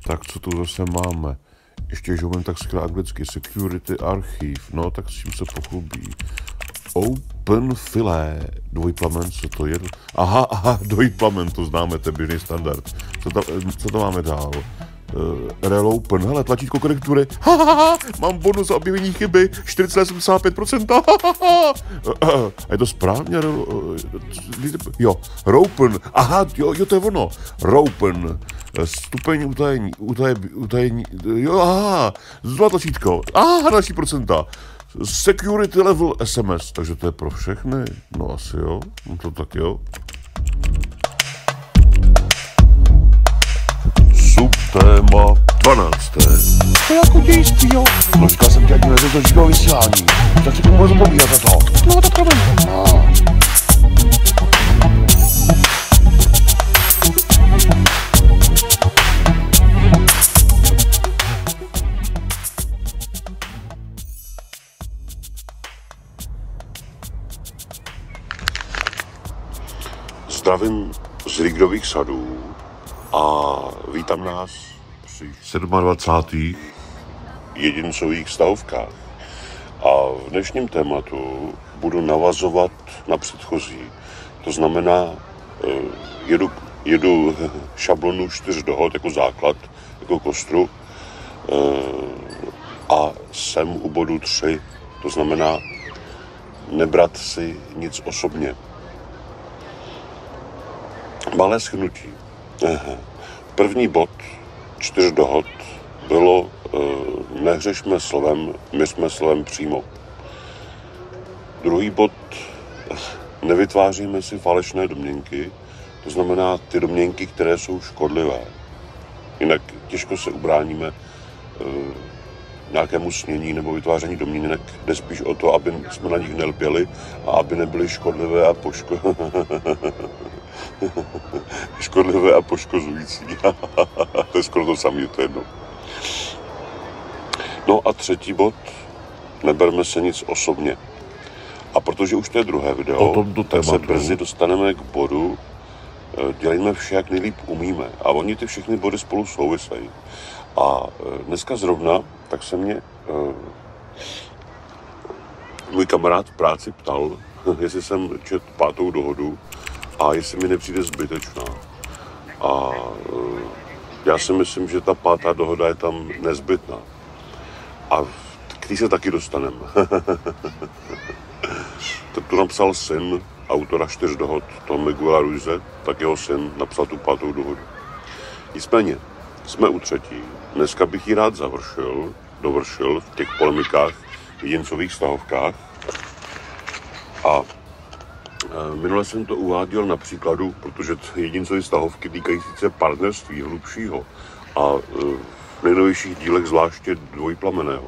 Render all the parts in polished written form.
Tak co tu zase máme? Ještě, že umím tak skvěle anglicky. Security Archive. No, tak s čím se pochlubí. Open File. Dvojplamen, co to je? Aha, dvojplamen, to známe, to je běžný standard. Co to máme dál? Relopen, hele, tlačítko korektury. Mám bonus za objevení chyby 4,75%. A je to správně? Jo, Ropen. Aha, jo, to je ono. Ropen. Stupeň utajení. Jo, aha, zlá tlačítko. Aha, další procenta. Security level SMS, takže to je pro všechny. No asi jo, no to tak jo. Subtéma 12. To je jako dějství, jo. No říkal jsem ti, ať neřeš do živého vysílání. Tak si to můžu povídat za to. No tak promiň. Zdravím z Rigdových sadů a vítám nás při 27. jedincových stavovkách. A v dnešním tématu budu navazovat na předchozí. To znamená, jedu šablonu 4 dohod jako základ, jako kostru a jsem u bodu 3. To znamená nebrat si nic osobně. Malé shrnutí. První bod 4 dohod bylo nehřešme slovem, my jsme slovem přímo. Druhý bod nevytváříme si falešné domněnky, to znamená ty domněnky, které jsou škodlivé. Jinak těžko se ubráníme nějakému snění nebo vytváření domněnek, jde spíš o to, aby jsme na nich nelpěli a aby nebyly škodlivé a škodlivé a poškozující. To je skoro to samé, to je jedno. No a třetí bod, neberme se nic osobně. A protože už to je druhé video, tak se brzy dostaneme k bodu, dělejme vše, jak nejlíp umíme. A oni ty všechny body spolu souvisejí. A dneska zrovna, tak se mě můj kamarád v práci ptal, jestli jsem četl 5. dohodu a jestli mi nepřijde zbytečná. A já si myslím, že ta 5. dohoda je tam nezbytná. A k té se taky dostaneme. Tak to napsal syn autora 4 dohod, Tom Miguela Ruize, tak jeho syn napsal tu 5. dohodu. Nicméně, jsme u 3. Dneska bych ji rád dovršil v těch polemikách, jedincových stavovkách. A minule jsem to uváděl na příkladu, protože jedincové stavovky týkají sice partnerství hlubšího a v nejnovějších dílech zvláště dvojplamenného,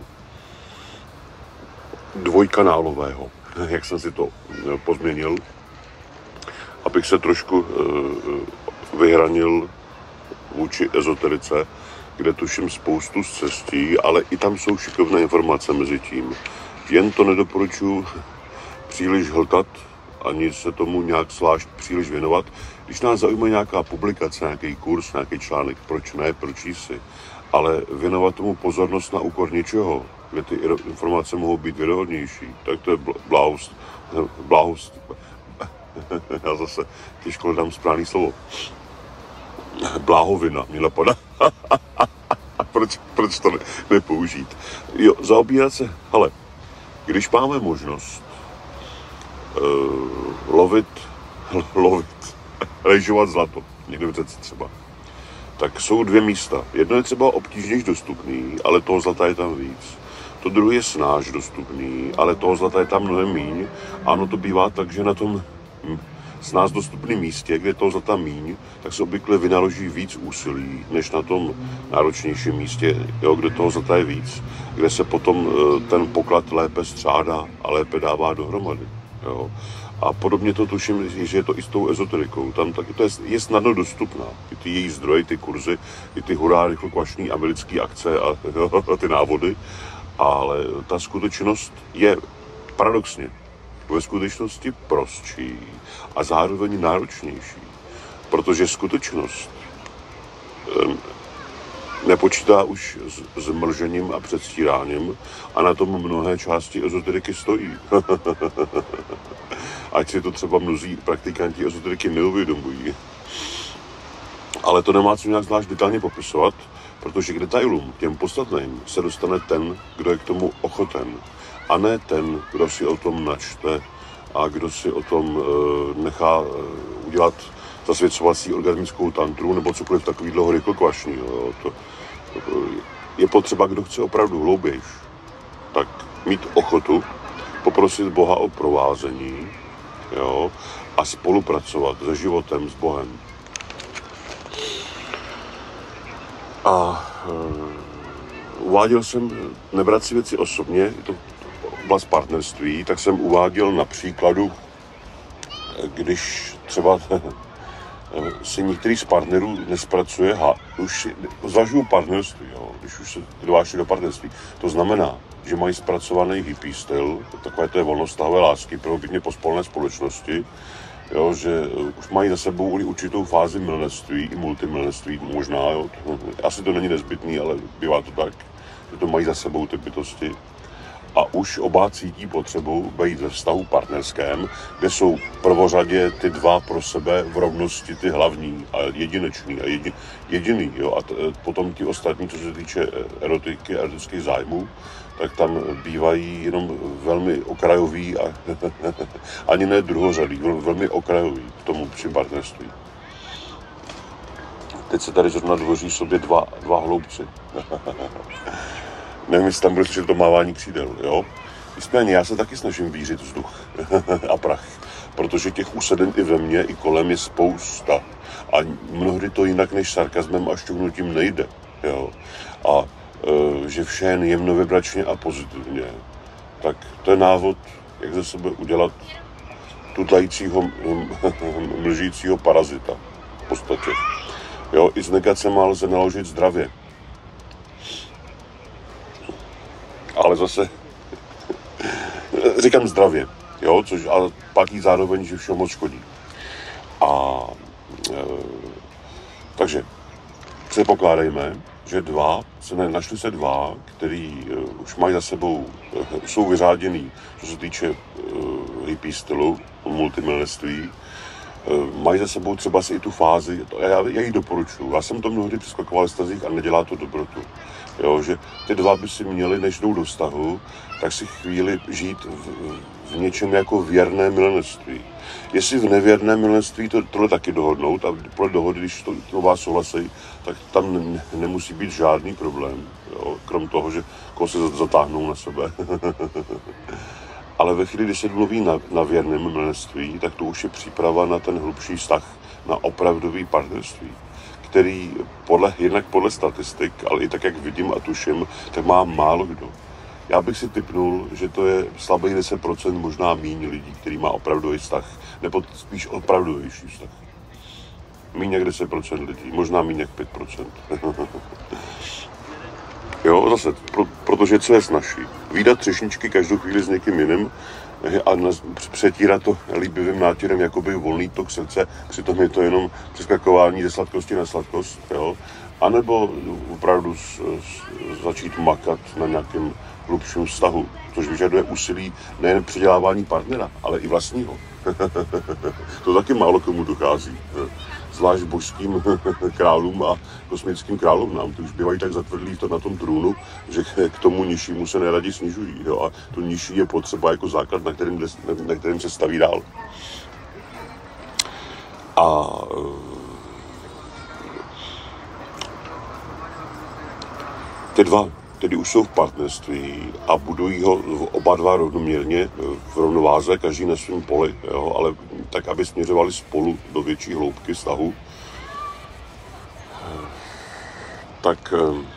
dvojkanálového, jak jsem si to pozměnil, abych se trošku vyhranil vůči ezoterice, kde tuším spoustu cestí, ale i tam jsou šikovné informace mezi tím. Jen to nedoporučuji příliš hltat, ani se tomu nějak zvlášť příliš věnovat. Když nás zajímá nějaká publikace, nějaký kurz, nějaký článek, proč ne, proč si, ale věnovat tomu pozornost na úkor něčeho, kde ty informace mohou být věrohodnější, tak to je bláhost. Já zase těžko hledám správný slovo. Bláhovina mě napadá. Proč to nepoužít? Jo, zaobírat se, hele, když máme možnost rejžovat zlato, někde v řece třeba, tak jsou 2 místa. Jedno je třeba obtížněji dostupný, ale toho zlata je tam víc. To druhé je snáš dostupný, ale toho zlata je tam mnohem míň. Ano, to bývá tak, že na tom s nás dostupném místě, kde je toho zlata míň, tak se obvykle vynaloží víc úsilí, než na tom náročnějším místě, jo, kde toho zlata je víc, kde se potom ten poklad lépe střádá a lépe dává dohromady. Jo. A podobně to tuším, že je to i s tou ezoterikou. Tam taky to je snadno dostupná. I ty její zdroje, ty kurzy, i ty hurá rychlokvašný americké akce a ty návody. Ale ta skutečnost je paradoxně ve skutečnosti prostší a zároveň náročnější. Protože skutečnost nepočítá už s mlžením a předstíráním a na tom mnohé části ezoteriky stojí. Ať si to třeba mnozí praktikanti ezoteriky neuvědomují. Ale to nemá co nějak zvlášť detailně popisovat, protože k detailům, těm podstatným, se dostane ten, kdo je k tomu ochoten. A ne ten, kdo si o tom načte a kdo si o tom nechá udělat zasvěcovací orgasmickou tantru nebo cokoliv takového rychlokvašného. To je potřeba, kdo chce opravdu hloubějš, tak mít ochotu poprosit Boha o provázení, jo, a spolupracovat se životem, s Bohem. A uváděl jsem, nebrat si věci osobně, je to oblast partnerství, tak jsem uváděl na příkladu, když třeba si některý z partnerů nespracuje, už zvažují partnerství, jo, když už se dováží do partnerství. To znamená, že mají zpracovaný hippie styl, takové té volnostahové lásky, prvobitně pospolné společnosti, jo, že už mají za sebou určitou fázi milenství i multimilnství, možná, jo, asi to není nezbytný, ale bývá to tak, že to mají za sebou ty bytosti. A už oba cítí potřebu být ve vztahu partnerském, kde jsou prvořadě ty dva pro sebe v rovnosti ty hlavní a jedinečný a jediný. Jo? A potom ti ostatní, co se týče erotiky, erotických zájmů, tak tam bývají jenom velmi okrajový a ani ne druhořadý, velmi okrajový k tomu při partnerství. Teď se tady zrovna dvoří sobě dva hloubci. Nevím, jestli tam bude slyšet to mávání křídel, jo? Nicméně, já se taky snažím vířit vzduch a prach, protože těch úseden i ve mně, i kolem je spousta. A mnohdy to jinak než sarkazmem a šťouhnutím nejde, jo? A že vše jen jemnovibračně a pozitivně. Tak to je návod, jak ze sebe udělat tutlajícího, mlžícího parazita v podstatě. Jo? I s negacema lze naložit zdravě. Ale zase říkám zdravě, jo, což ale platí zároveň, že všeho moc škodí. Takže předpokládejme, že našli se dva, který už mají za sebou, jsou vyřáděný, co se týče hippie stylu, multimilnství, mají za sebou třeba si i tu fázi, já ji doporučuji. Já jsem to mnohdy přeskakoval v stazích a nedělá to dobrotu. Jo, že ty dva by si měli, než jdou do vztahu, tak si chvíli žít v něčem jako věrné milenství. Jestli v nevěrném milenství tohle taky dohodnout a podle dohody, když to vás souhlasí, tak tam nemusí být žádný problém. Jo, krom toho, že se zatáhnou na sebe. Ale ve chvíli, kdy se mluví na věrném milenství, tak to už je příprava na ten hlubší vztah, na opravdový partnerství, který jednak podle statistik, ale i tak, jak vidím a tuším, tak má málo kdo. Já bych si tipnul, že to je slabých 10%, možná míň lidí, který má opravdový vztah, nebo spíš opravdovější vztah. Míň jak 10% lidí, možná míň jak 5%. Jo, zase, protože co je snažší? Výdat třešničky každou chvíli s někým jiným a přetírat to líbivým nátěrem jakoby volný tok srdce, přitom je to jenom přeskakování ze sladkosti na sladkost, jo? A nebo opravdu začít makat na nějakém hlubším vztahu, což vyžaduje úsilí nejen předělávání partnera, ale i vlastního. To taky málo komu dochází. Zvlášť božským králům a kosmickým královnám. Ty už bývají tak zatvrdlí na tom trůnu, že k tomu nižšímu se neradi snižují. Jo? A to nižší je potřeba jako základ, na kterým se staví dál. A ty dva, tedy už jsou v partnerství a budují ho oba dva rovnoměrně v rovnováze, každý na svém poli, jo? Ale tak, aby směřovali spolu do větší hloubky vztahu, tak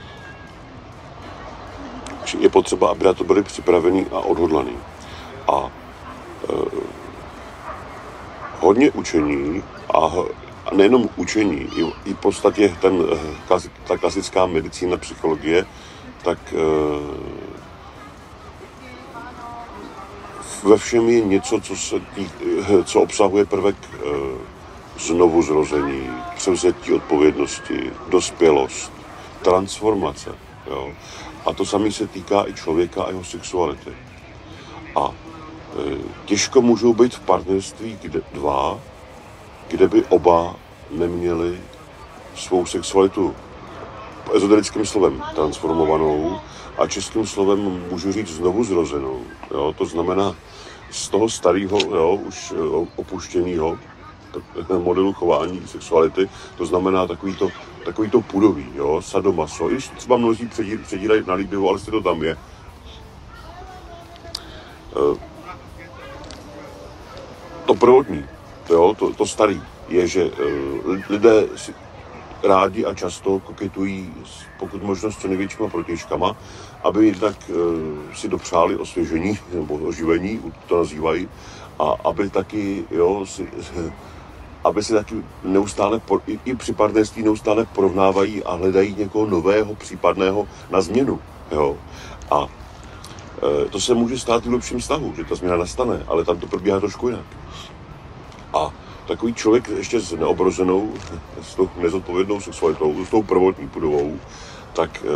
je potřeba, aby na to byli připraveni a odhodlaní. A hodně učení a nejenom učení, i v podstatě ta klasická medicína, psychologie, tak ve všem je něco, co obsahuje prvek znovuzrození, převzetí odpovědnosti, dospělost, transformace. Jo? A to samé se týká i člověka a jeho sexuality. A těžko můžou být v partnerství dva, kde by oba neměli svou sexualitu ezoterickým slovem transformovanou a českým slovem můžu říct znovu zrozenou. Jo? To znamená z toho starého, už opuštěného modelu chování sexuality, to znamená takový to pudový, jo? Sadomaso. I třeba mnozí předírají na líbivo, ale to tam je. To prvotní, to starý, je, že lidé si rádi a často koketují pokud možno s co největšíma protějškama, aby jednak si dopřáli osvěžení nebo oživení, to nazývají, a aby taky, aby si taky neustále, i při partnerství neustále porovnávají a hledají někoho nového, případného na změnu. Jo. A to se může stát i v lepším vztahu, že ta změna nastane, ale tam to probíhá trošku jinak. A takový člověk ještě s neobrozenou, s tou nezodpovědnou sexualitou, s tou prvotní pudovou, tak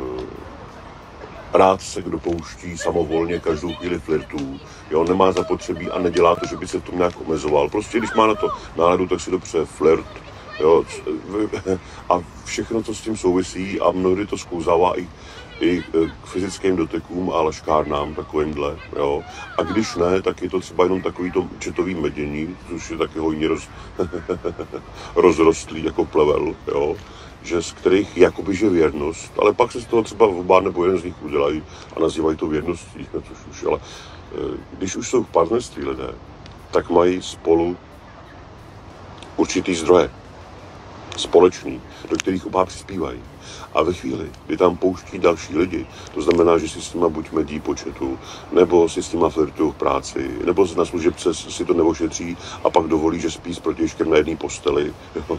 rád se dopouští samovolně každou chvíli flirtů, jo, nemá zapotřebí a nedělá to, že by se to nějak omezoval. Prostě když má na to náladu, tak si dopře flirt, jo, a všechno, co s tím souvisí, a mnohdy to sklouzává i k fyzickým dotekům a laškárnám takovýmhle, jo. A když ne, tak je to třeba jenom takovýto četový medění, což je taky hojně rozrostlý jako plevel, jo. Že z kterých jakoby že věrnost, ale pak se z toho třeba oba nebo jeden z nich udělají a nazývají to věrností, což už, ale když už jsou v partnerství lidé, tak mají spolu určitý zdroje, společný, do kterých oba přispívají. A ve chvíli, kdy tam pouští další lidi, to znamená, že si s nima buď medí po chatu, nebo si s nima flirtují v práci, nebo na služebce si to neošetří a pak dovolí, že spí s protějškem na jedné posteli.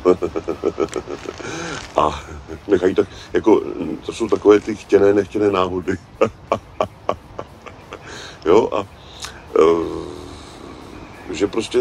A nechají tak, jako, to jsou takové ty chtěné, nechtěné náhody. Jo, a že prostě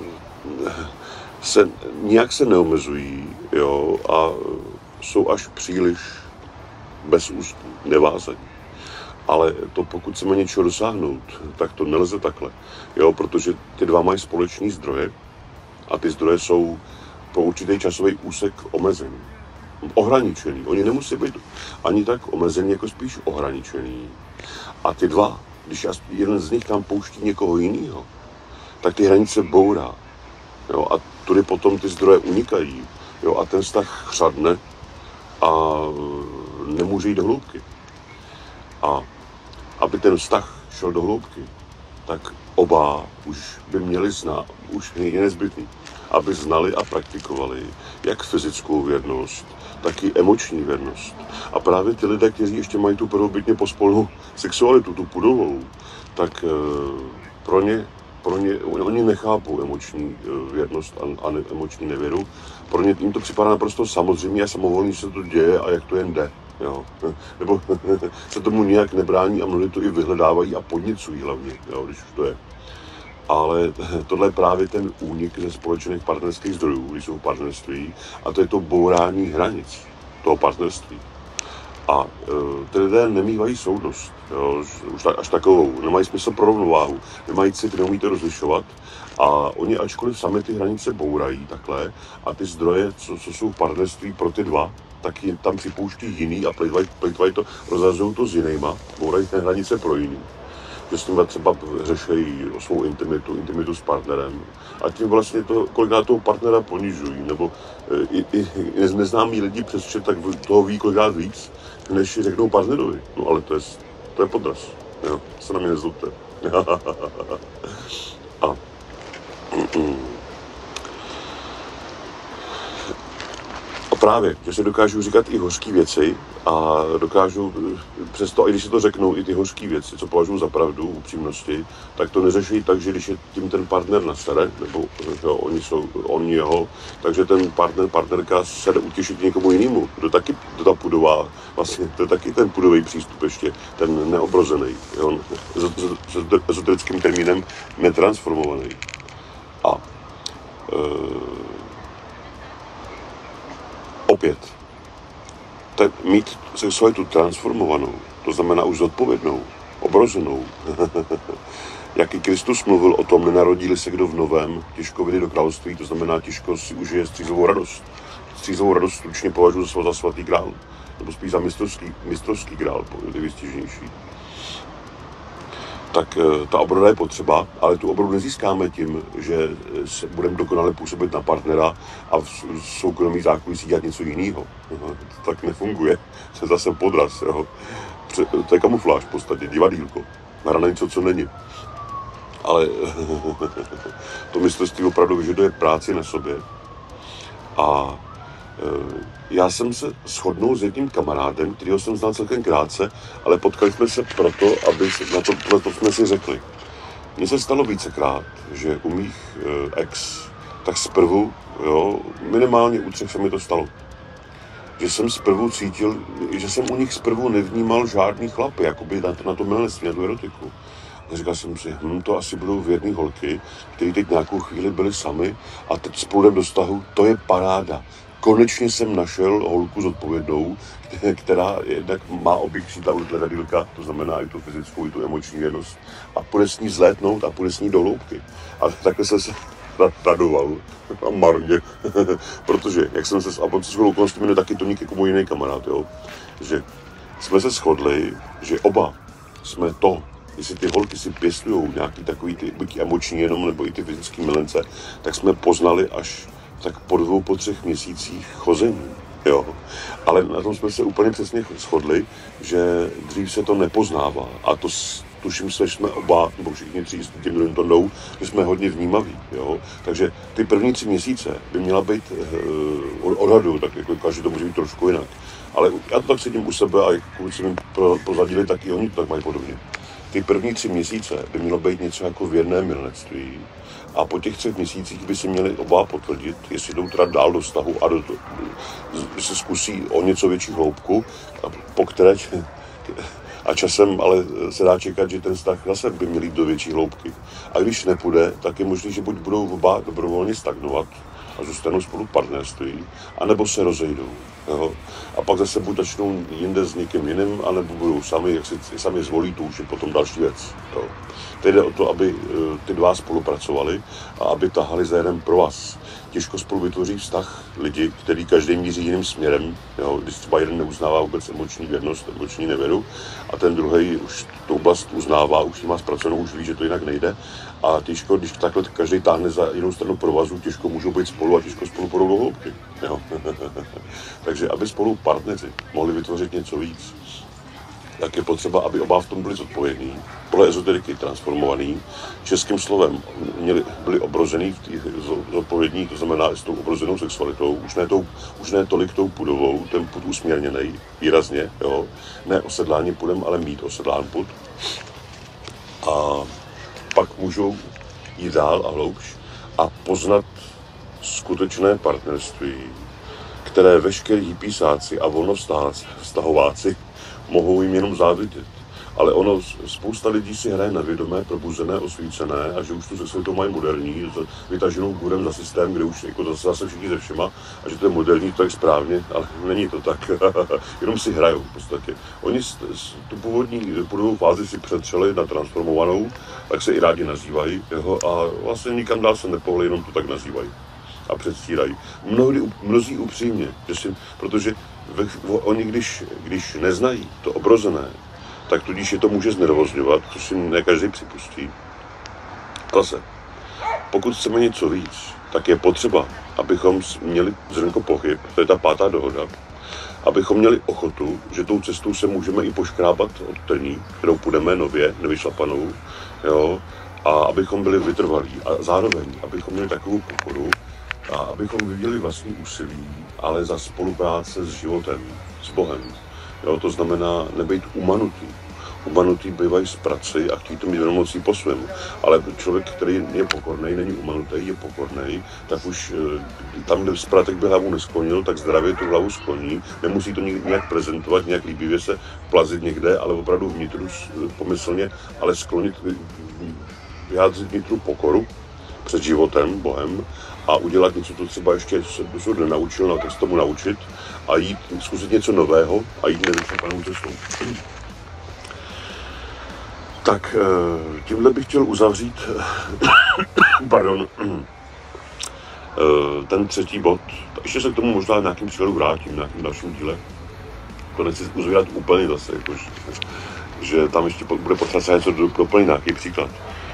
nijak se neomezují, jo, a jsou až příliš bezústní, nevázaní. Ale to, pokud chceme něčeho dosáhnout, tak to nelze takhle, jo, protože ty dva mají společný zdroje a ty zdroje jsou po určitý časový úsek omezený, ohraničený. Oni nemusí být ani tak omezený, jako spíš ohraničený. A ty dva, když jeden z nich tam pouští někoho jiného, tak ty hranice bourá. Jo, a tudy potom ty zdroje unikají, jo, a ten vztah chřadne a nemůže jít do hloubky. A aby ten vztah šel do hloubky, tak oba už by měli znát, už je nezbytný, aby znali a praktikovali jak fyzickou věrnost, tak i emoční věrnost. A právě ty lidé, kteří ještě mají tu prvobitně pospolnou sexualitu, tu pudovou, tak pro ně oni nechápou emoční věrnost a emoční nevěru. Pro ně jim to připadá naprosto samozřejmě a samovolně se to děje a jak to jen jde. Jo. Nebo se tomu nijak nebrání a mnohdy to i vyhledávají a podnicují hlavně, jo, když už to je. Ale tohle je právě ten únik ze společných partnerských zdrojů, když jsou v partnerství, a to je to bourání hranic toho partnerství. A ty lidé nemývají soudnost, jo, už až takovou, nemají smysl pro rovnováhu, nemají cit, neumí to rozlišovat a oni ačkoliv sami ty hranice bourají takhle a ty zdroje, co jsou v partnerství pro ty dva, tak jim tam připouští jiný a plejtvají to, rozhazují to s jinýma, bourají ty hranice pro jiný. Že s nimi třeba řešejí o svou intimitu s partnerem a tím vlastně to, kolikrát toho partnera ponižují, nebo i neznámí lidi přes chat, tak toho ví kolikrát víc, než řeknou partnerovi. No ale to je podraz, jo, se na mě nezlobte. A právě, že se dokážou říkat i hořký věci a dokážou přesto, i když si to řeknou, i ty hořký věci, co považují za pravdu, upřímnosti, tak to neřeší tak, že když je tím ten partner nasere, nebo jo, oni jeho, takže ten partnerka se jde utěšit někomu jinému, kdo ta pudová, vlastně to je taky ten pudový přístup ještě, ten neobrozený, jo, s ezoterickým termínem netransformovaný. A opět, mít sexualitu transformovanou, to znamená už zodpovědnou, obrozenou. Jak i Kristus mluvil o tom, nenarodí se kdo v novém, těžko vyjde do království, to znamená těžko si užije střízlovou radost. Střízlovou radost stručně považuji za svatý král, nebo spíš za mistrovský král, je vystižnější. Tak ta obroda je potřeba, ale tu obrodu nezískáme tím, že se budeme dokonale působit na partnera a v soukromí zákulisí dělat něco jiného. To tak nefunguje. To je zase podraz. Jo. To je kamufláž v podstatě, divadýlko. Hra na něco, co není. Ale to mistrovství opravdu vyžaduje práci na sobě. A já jsem se shodnul s jedním kamarádem, kterýho jsem znal celkem krátce, ale potkali jsme se proto, aby na to jsme si řekli. Mně se stalo vícekrát, že u mých ex, tak zprvu, jo, minimálně u 3 se mi to stalo. Že jsem zprvu cítil, že jsem u nich zprvu nevnímal žádný chlapy, jakoby na to milenství, na tu erotiku. A říkal jsem si, to asi budou věrný holky, které teď nějakou chvíli byly sami a teď spolu do vztahu, to je paráda. Konečně jsem našel holku zodpovědnou, která jednak má obě křídla od letadýlka, to znamená i tu fyzickou, i tu emoční věrnost, a půjde s ní zlétnout a půjde s ní do hloubky. A takhle jsem se radoval a marně, protože, jak jsem se, a on se shodl okolností, jmenuje taky Toník jako můj jiný kamarád, jo, že jsme se shodli, že oba jsme to, jestli ty holky si pěstujou nějaký takový ty buď emoční jenom, nebo i ty fyzické milence, tak jsme poznali až tak po 2, po 3 měsících chození, jo. Ale na tom jsme se úplně přesně shodli, že dřív se to nepoznává a to tuším se, že jsme oba, nebo všichni 3 s tím druhým tou, že jsme hodně vnímaví, jo. Takže ty první 3 měsíce by měla být odhadu, tak jako každý to může být trošku jinak. Ale já to tak cítím u sebe a jak si mi prozadili, tak i oni to tak mají podobně. Ty první 3 měsíce by mělo být něco jako věrné milenství a po těch 3 měsících by si měli oba potvrdit, jestli jdou teda dál do vztahu a se zkusí o něco větší hloubku, po které a časem ale se dá čekat, že ten vztah zase by měl jít do větší hloubky. A když nepůjde, tak je možné, že buď budou oba dobrovolně stagnovat a zůstanou spolu partnerství, anebo se rozejdou. Jo? A pak zase buď začnou jinde s někým jiným, anebo budou sami, jak si sami zvolí, to už je potom další věc. Jo? Teď jde o to, aby ty dva spolupracovali a aby tahali za jeden pro vás. Těžko spolu vytvoří vztah lidi, který každý míří jiným směrem. Jo? Když třeba jeden neuznává vůbec emoční věrnost, emoční nevěru a ten druhý už tu oblast uznává, už ji má zpracovanou, už ví, že to jinak nejde. A těžko, když takhle každý táhne za jinou stranu provazu, těžko můžou být spolu a těžko spolu půjdou do hloubky. Takže aby spolu partneři mohli vytvořit něco víc, tak je potřeba, aby oba v tom byli zodpovědní, podle ezoteriky transformovaný, českým slovem byli obrozený, zodpovědní, to znamená s tou obrozenou sexualitou, už ne tolik tou pudovou, ten pud usměrněnej, výrazně, jo, ne osedlání pudem, ale mít osedlán pud. A pak můžou jít dál a hloubš a poznat skutečné partnerství, které veškerý písáci a volnovztahováci mohou jim jenom závidět. Ale spousta lidí si hraje na vědomé, probuzené, osvícené a že už tu sexualitu mají moderní, vytaženou gurem za systém, kde už jako zase všichni ze všema a že to je moderní, to je správně, ale není to tak. Jenom si hrajou v podstatě. Oni tu původní půdovou fázi si přetřeli na transformovanou, tak se i rádi nazývají, jo, a vlastně nikam dál se nepohli, jenom to tak nazývají a předstírají. Mnozí upřímně, protože oni když neznají to obrozené, tak tudíž je to může znervozňovat, což si ne každý připustí. Zase, pokud chceme něco víc, tak je potřeba, abychom měli zrnko pochyb, to je ta 5. dohoda, abychom měli ochotu, že tou cestou se můžeme i poškrábat od trní, kterou půjdeme nově, nevyšlapanou, jo, a abychom byli vytrvalí a zároveň, abychom měli takovou pokoru a abychom vyvíjeli vlastní úsilí, ale za spolupráce s životem, s Bohem. Jo, to znamená nebejt umanutý. Umanutý bývají z prací a chtějí to mít vědomocí po svém. Ale člověk, který je pokorný, není umanutý, je pokorný, tak už tam, kde zpratek by hlavu nesklonil, tak zdravě tu hlavu skloní. Nemusí to nějak prezentovat, nějak líbivě se plazit někde, ale opravdu vnitru pomyslně, ale sklonit, vyjádřit vnitru pokoru před životem, Bohem a udělat něco, co třeba ještě se dosud nenaučil, no, tak se tomu naučit a jít, zkusit něco nového a jít nevyčerpanou cestou. Tak tímhle bych chtěl uzavřít pardon, ten třetí bod. Ještě se k tomu možná nějakým cílu vrátím, nějakým dalším díle. To nechci uzvírat úplně zase, jakož, že tam ještě bude potřeba něco doplnit, nějaký příklad.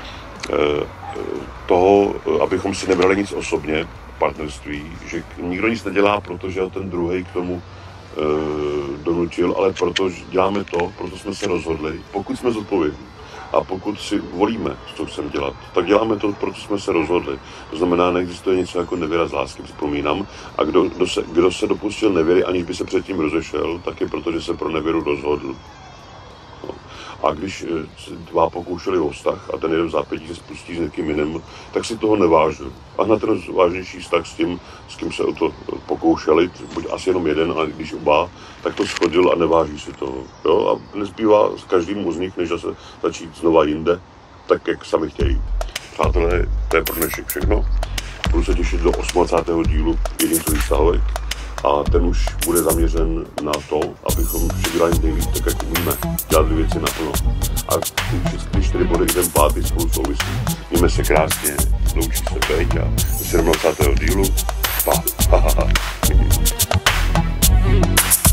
Toho, abychom si nebrali nic osobně v partnerství, že nikdo nic nedělá, protože ten druhý k tomu donutil, ale proto děláme to, proto jsme se rozhodli, pokud jsme zodpovědní. A pokud si volíme, co chceme dělat, tak děláme to, proto jsme se rozhodli. To znamená, neexistuje něco jako nevěra z lásky, připomínám. A kdo se dopustil nevěry, aniž by se předtím rozešel, tak je proto, že se pro nevěru rozhodl. No. A když se dva pokoušeli o vztah a ten jeden v zápětí se spustí s někým jiným, tak si toho nevážil. A na ten vážnější vztah s kým se o to pokoušeli, buď asi jenom jeden, ale když oba, tak to shodil a neváží si toho. Jo? A nezbývá s každým z nich, než zase začít znova jinde, tak jak sami chtějí. Přátelé, to je pro dnešek všechno. Budu se těšit do 28. dílu Jedincových vztahovek a ten už bude zaměřen na to, abychom vše dělali nejvíc tak, jak umíme. Dělat věci naplno. A všechny 4 body, ten pátý spolu souvisí. Mějme se krásně, loučí se Péťa do 27. dílu. Pa.